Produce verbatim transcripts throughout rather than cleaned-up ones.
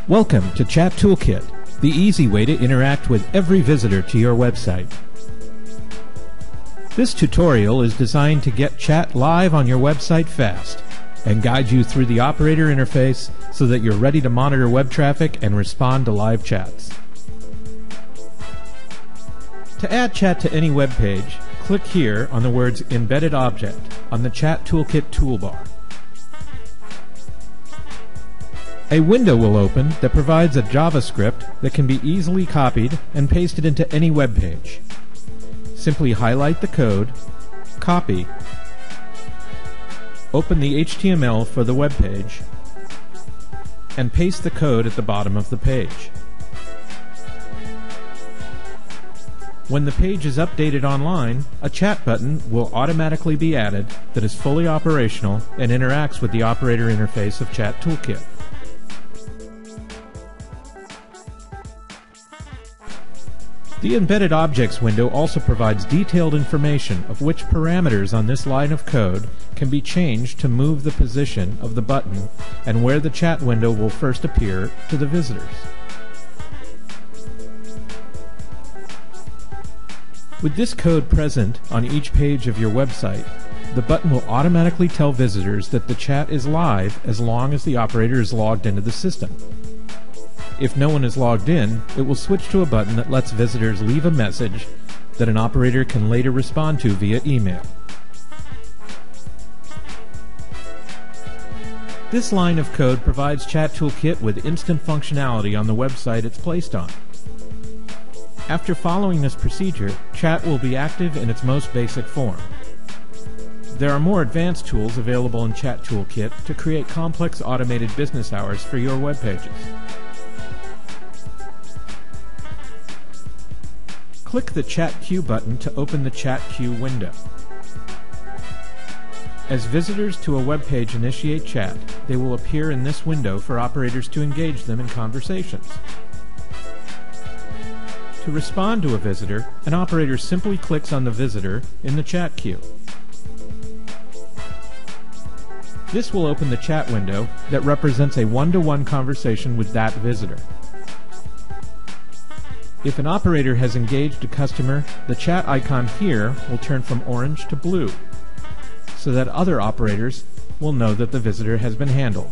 Welcome to Chat Toolkit, the easy way to interact with every visitor to your website. This tutorial is designed to get chat live on your website fast and guide you through the operator interface so that you're ready to monitor web traffic and respond to live chats. To add chat to any web page, click here on the words Embedded Object on the Chat Toolkit toolbar. A window will open that provides a JavaScript that can be easily copied and pasted into any web page. Simply highlight the code, copy, open the H T M L for the web page, and paste the code at the bottom of the page. When the page is updated online, a chat button will automatically be added that is fully operational and interacts with the operator interface of Chat Toolkit. The Embedded Objects window also provides detailed information of which parameters on this line of code can be changed to move the position of the button and where the chat window will first appear to the visitors. With this code present on each page of your website, the button will automatically tell visitors that the chat is live as long as the operator is logged into the system. If no one is logged in, it will switch to a button that lets visitors leave a message that an operator can later respond to via email. This line of code provides Chat Toolkit with instant functionality on the website it's placed on. After following this procedure, chat will be active in its most basic form. There are more advanced tools available in Chat Toolkit to create complex automated business hours for your web pages. Click the Chat Queue button to open the Chat Queue window. As visitors to a web page initiate chat, they will appear in this window for operators to engage them in conversations. To respond to a visitor, an operator simply clicks on the visitor in the chat queue. This will open the chat window that represents a one-to-one conversation with that visitor. If an operator has engaged a customer, the chat icon here will turn from orange to blue, so that other operators will know that the visitor has been handled.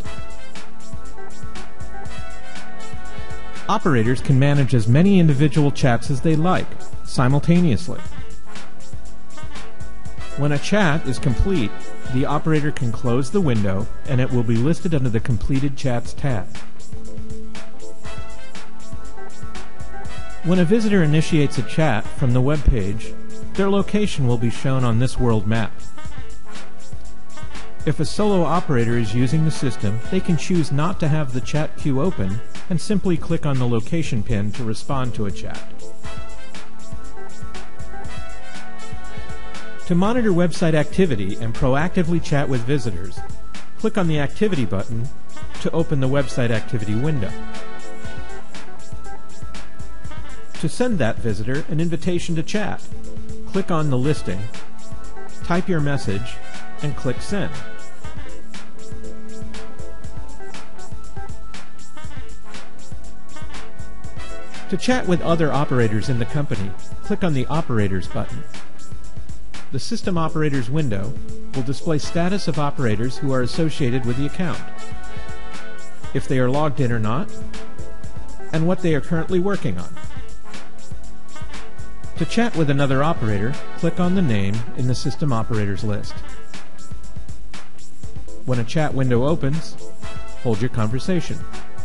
Operators can manage as many individual chats as they like, simultaneously. When a chat is complete, the operator can close the window and it will be listed under the Completed Chats tab. When a visitor initiates a chat from the web page, their location will be shown on this world map. If a solo operator is using the system, they can choose not to have the chat queue open and simply click on the location pin to respond to a chat. To monitor website activity and proactively chat with visitors, click on the Activity button to open the website activity window. To send that visitor an invitation to chat, click on the listing, type your message, and click Send. To chat with other operators in the company, click on the Operators button. The System Operators window will display status of operators who are associated with the account, if they are logged in or not, and what they are currently working on. To chat with another operator, click on the name in the System Operators list. When a chat window opens, hold your conversation.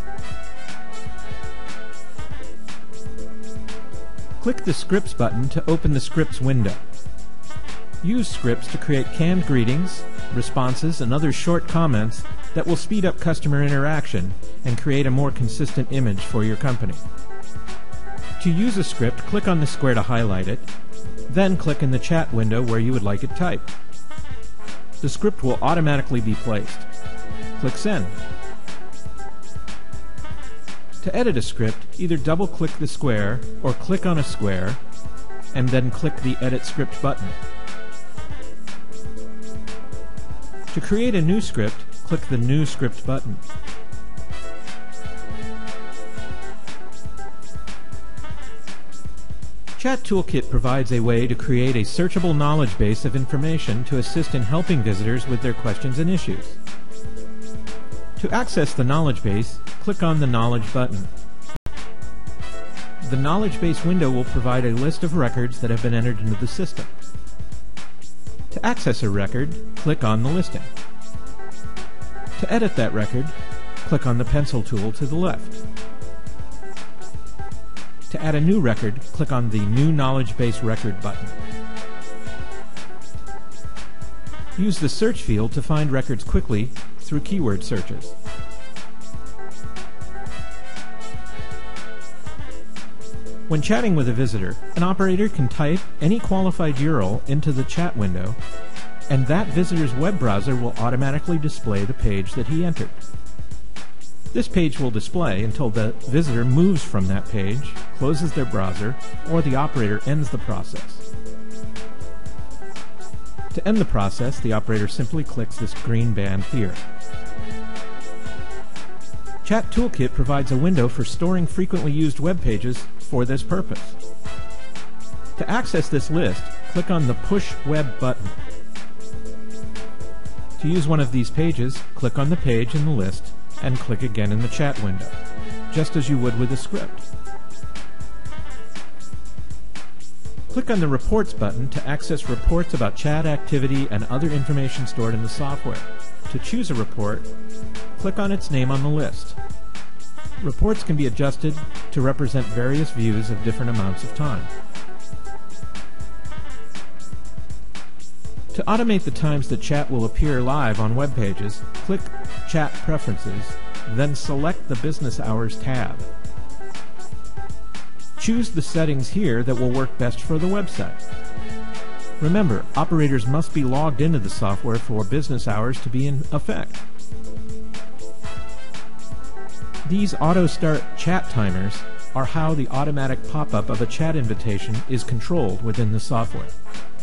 Click the Scripts button to open the Scripts window. Use scripts to create canned greetings, responses, and other short comments that will speed up customer interaction and create a more consistent image for your company. To use a script, click on the square to highlight it, then click in the chat window where you would like it typed. The script will automatically be placed. Click Send. To edit a script, either double-click the square or click on a square and then click the Edit Script button. To create a new script, click the New Script button. Chat Toolkit provides a way to create a searchable knowledge base of information to assist in helping visitors with their questions and issues. To access the knowledge base, click on the Knowledge button. The knowledge base window will provide a list of records that have been entered into the system. To access a record, click on the listing. To edit that record, click on the pencil tool to the left. To add a new record, click on the New Knowledge Base Record button. Use the search field to find records quickly through keyword searches. When chatting with a visitor, an operator can type any qualified U R L into the chat window, and that visitor's web browser will automatically display the page that he entered. This page will display until the visitor moves from that page, closes their browser, or the operator ends the process. To end the process, the operator simply clicks this green band here. Chat Toolkit provides a window for storing frequently used web pages for this purpose. To access this list, click on the Push Web button. To use one of these pages, click on the page in the list and click again in the chat window, just as you would with a script. Click on the Reports button to access reports about chat activity and other information stored in the software. To choose a report, click on its name on the list. Reports can be adjusted to represent various views of different amounts of time. To automate the times that chat will appear live on web pages, click Chat Preferences, then select the Business Hours tab. Choose the settings here that will work best for the website. Remember, operators must be logged into the software for business hours to be in effect. These auto-start chat timers are how the automatic pop-up of a chat invitation is controlled within the software.